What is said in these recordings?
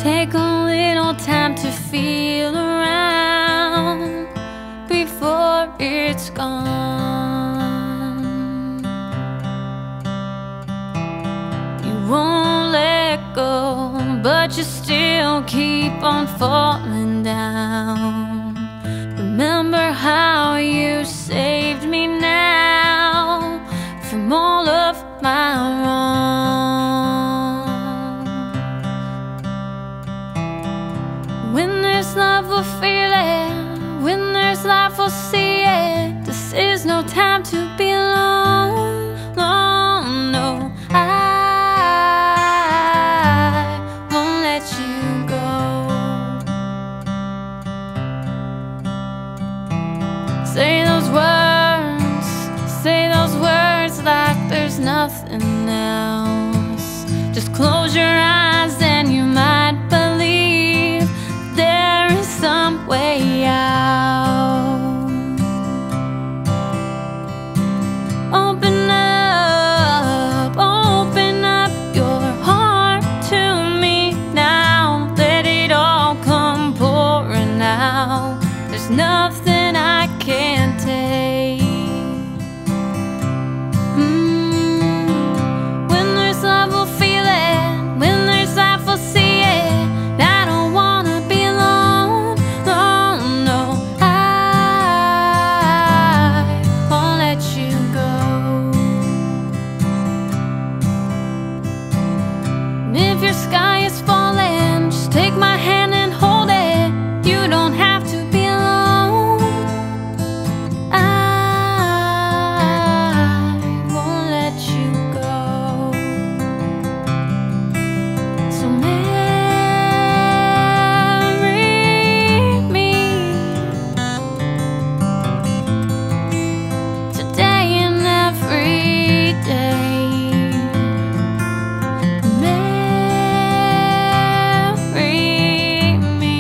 Take a little time to feel around before it's gone. You won't let go, but you still keep on falling down. Remember how you saved me now from all of my wrongs. When there's love, we'll feel it. When there's life, we'll see it. This is no time to be alone. No, no, I won't let you go. Say those words like there's nothing else. Just close your eyes and you might believe there is some way out. Open up your heart to me now. Let it all come pouring out. There's nothing I can't take. When there's love, we'll feel it. When there's life, we'll see it. I don't wanna be alone. No, no, I won't let you go. And if your sky is falling, just take my hand and hold it. You don't have to be alone. I won't let you go. So marry me today and every day. Marry me.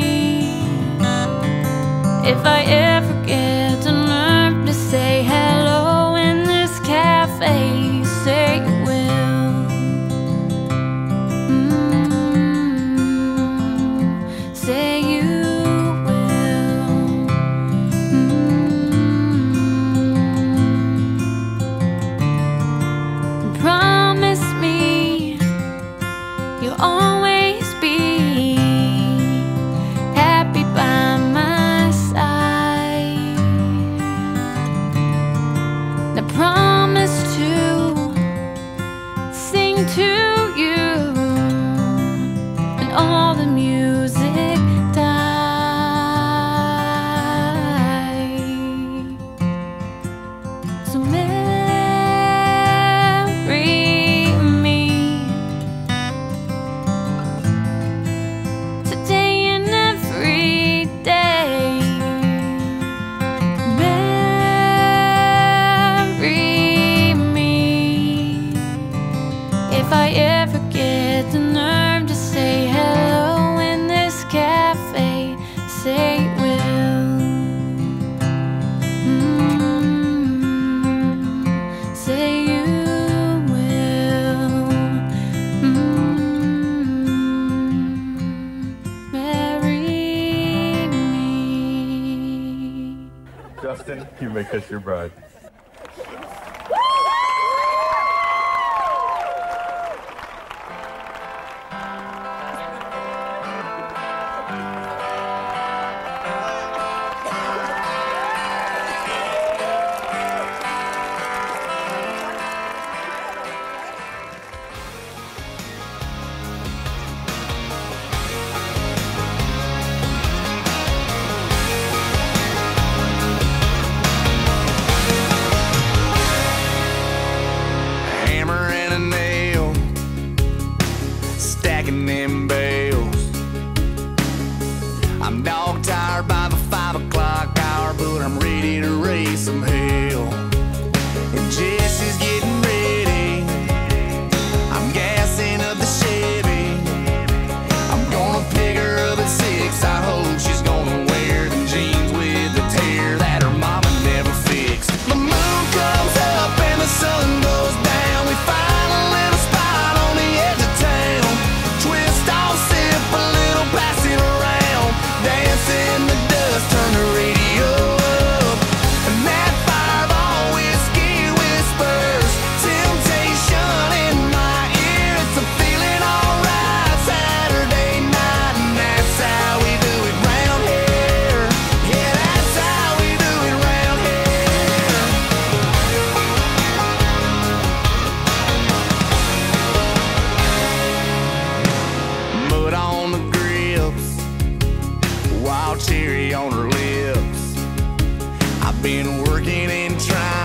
If I ever get the nerve to say hello in this cafe, say you will. Say you will. Promise me you'll always be happy by my side. Now promise to sing to you and all the music die. So marry me today and every day. Marry me. If I ever get the nerve to say hello in this cafe, say you will. Say you will. Marry me. Justin, you may kiss your bride. on the grips, wild cherry on her lips. I've been working and trying